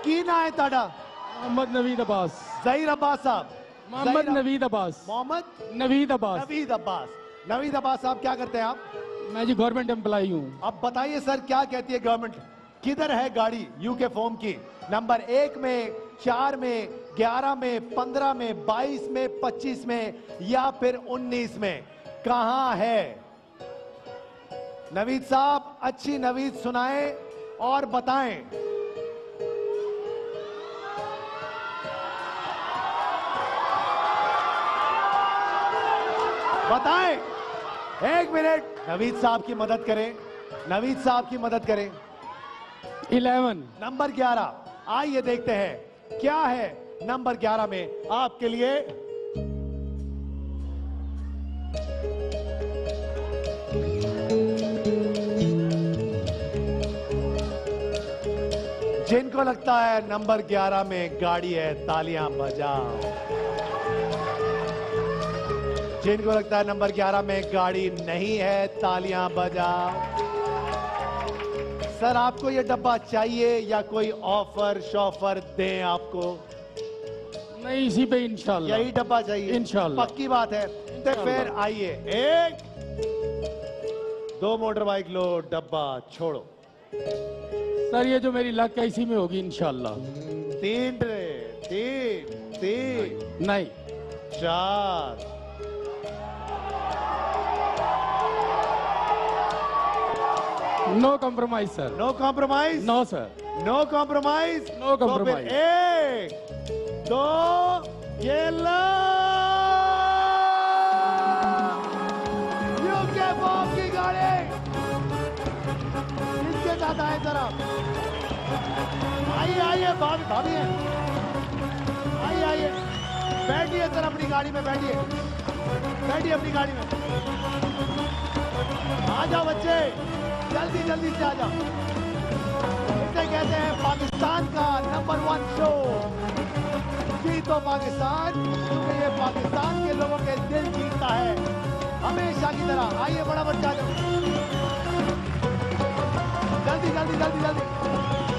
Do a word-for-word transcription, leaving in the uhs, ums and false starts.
की ना है ताड़ा? मोहम्मद नवीद अब्बास। ज़हीर अब्बास साहब। मोहम्मद नवीद अब्बास। मोहम्मद नवीद अब्बास। नवीद अब्बास। नवीद अब्बास साहब क्या करते हैं आप? मैं जी गवर्नमेंट एम्प्लॉई हूँ। अब बताइए सर क्या कहती है गवर्नमेंट? किधर है गाड़ी यूके फॉर्म की? नंबर एक में, चार में, ग्यारह में, पंद्रह में, बाईस में, पच्चीस में या फिर उन्नीस में? कहां है? नवीद साहब अच्छी नवीद सुनाएं और बताएं। बताएं। एक मिनट, नवीद साहब की मदद करें, नवीद साहब की मदद करें। इलेवन। नंबर ग्यारह। आइए देखते हैं क्या है नंबर ग्यारह में आपके लिए। जिनको लगता है नंबर ग्यारह में गाड़ी है, तालियां बजाओ। जिनको लगता है नंबर ग्यारह में गाड़ी नहीं है, तालियां बजाओ। सर आपको ये डब्बा चाहिए या कोई ऑफर शॉफर दें आपको? नहीं, इसी पे इंशाल्लाह। यही डब्बा चाहिए इंशाल्लाह। पक्की बात है। तो फिर आइए, एक दो मोटर बाइक लो, डब्बा छोड़ो। सर ये जो मेरी लक है इसी में होगी इंशाल्लाह। तीन रे, तीन तीन नहीं, चार, no compromise sir. No compromise? No sir, no compromise. No compromise. एक दो, ये लो यूके फॉर्म की गाड़ी। किसके साथ आए जरा? आइए आइए, भाभी भाभी है, आइए आइए, बैठिए सर अपनी गाड़ी में, बैठिए बैठिए अपनी गाड़ी में। आ जाओ बच्चे, जल्दी जल्दी से आ जाओ। इसे कहते हैं पाकिस्तान का नंबर वन शो। जी तो पाकिस्तान, क्योंकि ये पाकिस्तान के लोगों के दिल जीतता है हमेशा की तरह। आइए बड़ा बच्चा, जल्दी जल्दी जल्दी जल्दी।